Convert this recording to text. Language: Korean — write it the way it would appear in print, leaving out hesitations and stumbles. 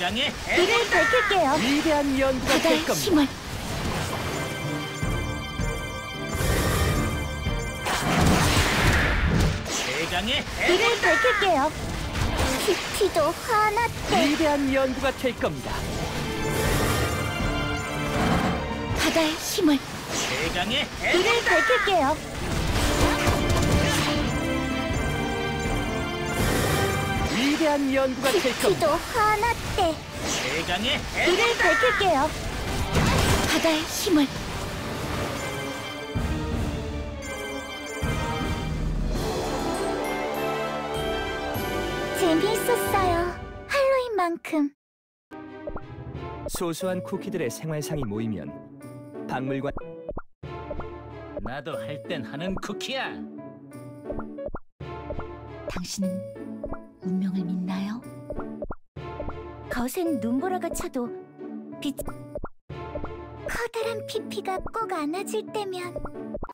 최강의 불을 밝힐게요. 위대한 연구가 될 바다의 겁니다. 힘을. 최강의 불을 밝힐게요. 키티도 화났대. 위대한 연구가 될 겁니다. 바다의 힘을. 최강의 불을 밝힐게요. 위대한 연구가 될 키티도 겁니다. 화났대. 최강의 불을 밝힐게요. 바다의 힘을. 재미있었어요. 할로윈만큼. 소소한 쿠키들의 생활상이 모이면 박물관 나도 할 땐 하는 쿠키야. 당신은 운명을 믿나요? 거센 눈보라가 쳐도 빛. 커다란 피피가 꼭 안아줄 때면